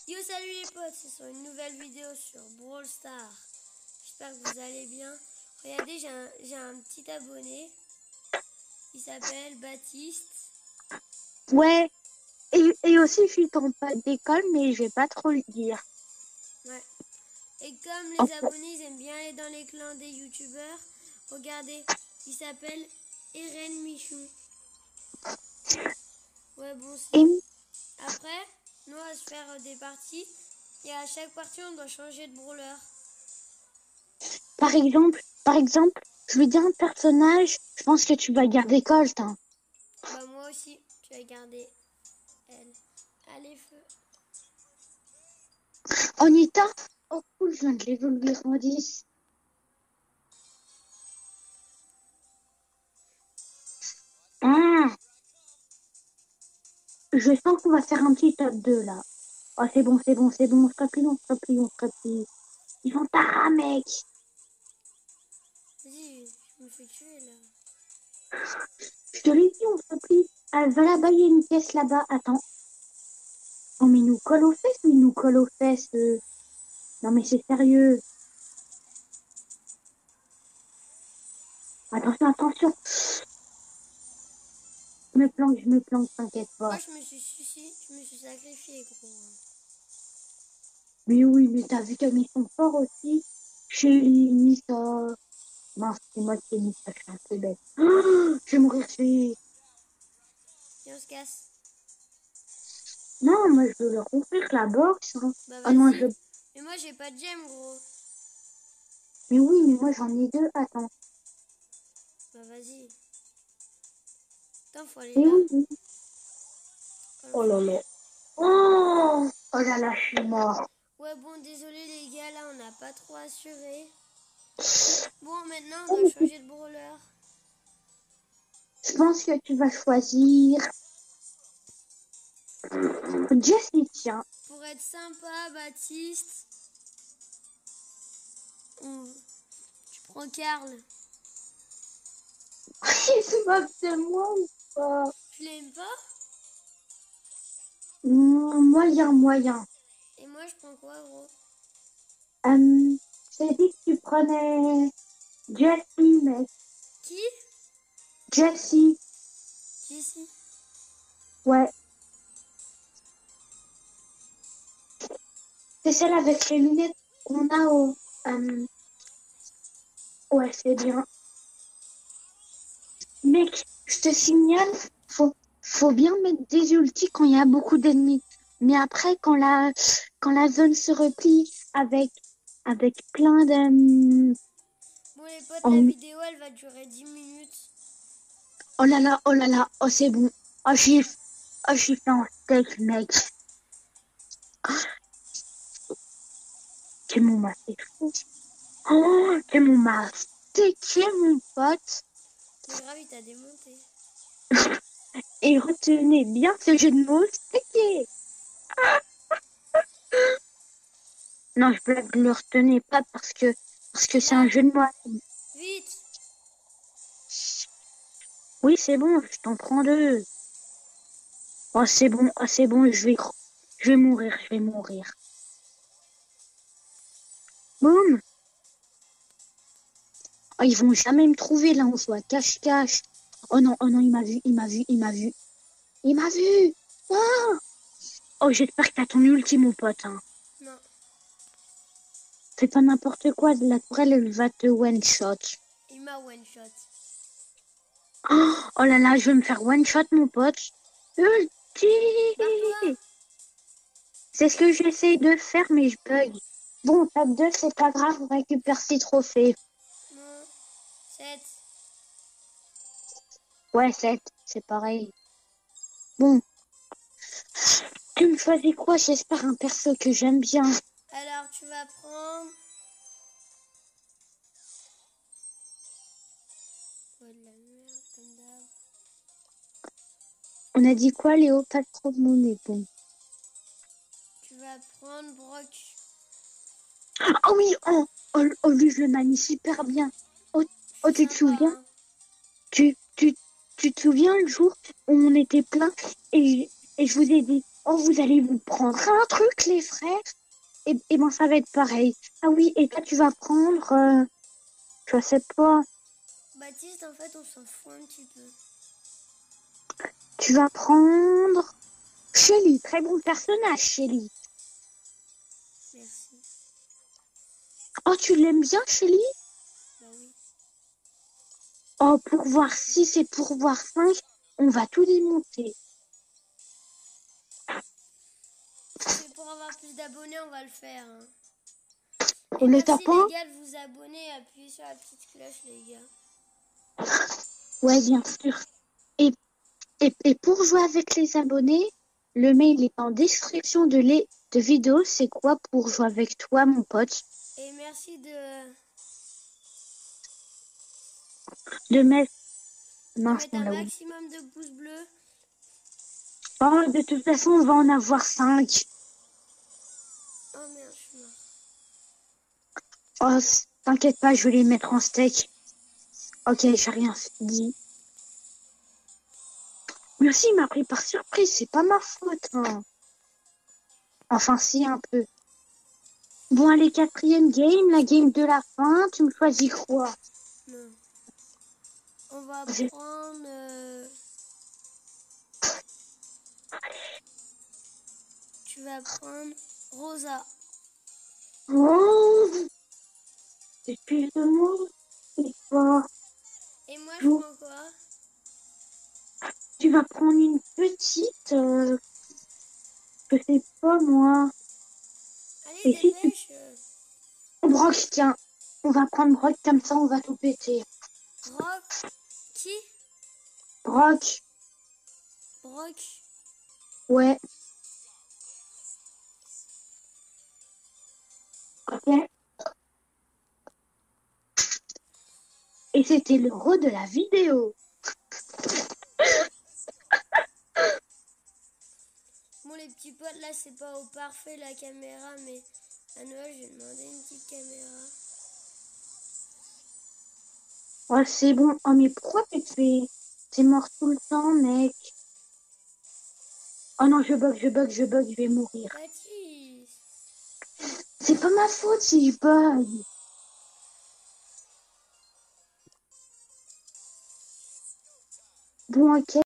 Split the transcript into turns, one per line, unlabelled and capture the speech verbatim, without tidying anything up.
Yo, salut les potes, c'est sur une nouvelle vidéo sur Brawl Stars. J'espère que vous allez bien. Regardez, j'ai un, j'ai un petit abonné. Il s'appelle Baptiste.
Ouais, et, et aussi je suis en pas d'école, mais je vais pas trop le dire.
Ouais. Et comme les
En fait,
abonnés ils aiment bien aller dans les clans des youtubeurs, regardez, il s'appelle Eren Michou. Ouais, bon,
et,
c'est... Après, nous on va se faire euh, des parties. Et à chaque partie, on doit changer de brawler.
par exemple, par exemple, je vais dire un personnage, je pense que tu vas garder Colt, hein.
Bah moi aussi, tu vas garder elle. Allez, feu.
Anita, oh cool, je viens de l'évoluer en dix. Ah, je sens qu'on va faire un petit top deux là. Oh c'est bon, c'est bon, c'est bon, on se replie, on se replie, on se replie. Ils vont tara, mec.
Vas-y, je me fais tuer là.
Je te l'ai dit, on se replie. Ah, va là-bas, il y a une pièce là-bas, attends. Oh mais il nous colle aux fesses ou il nous colle aux fesses euh Non mais c'est sérieux. Attention, attention. Je me planque, je me planque, t'inquiète
Moi,
pas.
je me suis suicidé, je me suis sacrifié, gros.
Mais oui, mais t'as vu comme ils sont forts aussi. Chélie, Nissa. Mince, c'est moi qui ai mis ça, je suis un peu bête. Oh, je vais mourir, je vais...
Et on se casse.
Non, moi je veux leur ouvrir la box, hein.
Bah,
Oh non, je...
vas-y. Mais moi, j'ai pas de gemme, gros.
Mais oui, mais moi j'en ai deux, attends.
Bah, vas-y. Attends, faut aller
Mais
là.
oui, oui.
Oh,
Oh là
l'enfoiré.
là. Oh, oh là là, je suis mort.
Ouais, bon, désolé, les gars, là, on n'a pas trop assuré. Bon, maintenant, on
Oh,
doit
mais
changer de brawler.
je pense que tu vas choisir... Jessie, tiens.
Pour être sympa, Baptiste, on... tu prends Karl.
Il se moque de moi ou pas?
Tu l'aimes pas?
Hmm, moyen, moyen.
Et moi, je prends quoi, gros?
Euh, j'ai dit que tu prenais Jessie, mec.
Qui?
Jessie,
Jessie.
ouais. C'est celle avec les lunettes qu'on a au... Euh, ouais, c'est bien. Mec, je te signale, faut, faut bien mettre des ultis quand il y a beaucoup d'ennemis. Mais après, quand la, quand la zone se replie avec, avec plein de...
Bon, les potes, la
Oh,
vidéo, elle va durer dix minutes.
oh là là, oh là là, oh c'est bon. Oh, j'ai oh, j'ai fait un steak, mec. C'est mon mastic. Oh, c'est mon mastic, mon pote.
C'est grave, il t'a démonté.
Et retenez bien ce jeu de mots, stické. Non, je blague, ne le retenez pas parce que parce que c'est
Là,
un jeu de mots.
vite.
Oui, c'est bon, je t'en prends deux. Oh, c'est bon, oh, c'est bon, je vais je vais mourir, je vais mourir. Boum. Oh, ils vont jamais me trouver là, on se voit cache-cache. Oh non, oh non, il m'a vu, il m'a vu, il m'a vu. Il m'a vu. Oh, oh j'espère que t'as ton ultime, mon pote, hein.
Non,
Fais pas n'importe quoi, de la tourelle, elle va te one-shot.
il m'a one-shot.
Oh, oh là là, je vais me faire one-shot, mon pote.
Barre-toi.
Ulti. C'est ce que j'essaye de faire, mais je bug. Bon, top deux, c'est pas grave, on récupère six trophées.
Non, sept.
Ouais, sept, c'est pareil. Bon, tu me choisis quoi? J'espère un perso que j'aime bien.
Alors, tu vas prendre... Ouais, de la merde, comme d'hab.
On a dit quoi, Léo? Pas trop de mon bon.
Tu vas prendre Brock.
Oh oui, oh, oh, oh, lui, je le manie super bien. Oh,
Je
oh
suis
tu te
sympa,
souviens?
hein.
Tu, tu, tu te souviens le jour où on était plein et, et je vous ai dit, oh, vous allez vous prendre un truc, les frères. Et, et ben, ça va être pareil. Ah oui, et toi, tu vas prendre, euh, je sais pas,
Baptiste, en fait, on s'en fout un petit peu.
tu vas prendre Shelly. Très bon personnage, Shelly.
Merci.
Oh, tu l'aimes bien, Shelly?
Bah oui.
Oh, pourvoir six et pourvoir cinq, on va tout démonter.
Si c'est pour avoir plus d'abonnés, on va le faire. Hein.
Pour
Et
le
merci
tapin?
les gars de vous abonner, appuyez sur la petite cloche les gars.
Ouais, bien sûr. Et, et, et pour jouer avec les abonnés, le mail est en description de, les, de vidéo. C'est quoi pour jouer avec toi, mon pote?
Et merci de,
De mettre...
de
Mince,
mettre
on
un
l'a oublié.
maximum de pouces bleus.
Oh, de toute façon, on va en avoir cinq.
Oh merde, je suis mort.
Oh, c- t'inquiète pas, je vais les mettre en steak. Ok, j'ai rien dit. Mais aussi, il m'a pris par surprise, c'est pas ma faute. Hein. Enfin, si, un peu. Bon, allez, quatrième game, la game de la fin. Tu me choisis quoi?
Non. On va
J'ai-
prendre... euh, Tu vas prendre Rosa.
Oh, excuse-moi. C'est pas...
Et moi je
Jou-
prends quoi?
Tu vas prendre une petite... euh, je sais pas, moi.
Allez,
Et si tu...
dépêche.
Brock, tiens. On va prendre Brock, comme ça, on va tout péter.
Brock. Qui?
Brock,
Brock.
ouais. Ok. Et c'était l'euro de la vidéo.
Bon les petits potes là c'est pas au parfait la caméra mais à Noël j'ai demandé une petite caméra.
Oh, c'est bon. Oh, mais pourquoi tu te fais... T'es mort tout le temps, mec. Oh non, je bug, je bug, je bug, je vais mourir.
Baptiste.
C'est pas ma faute si je bug. Bon, ok.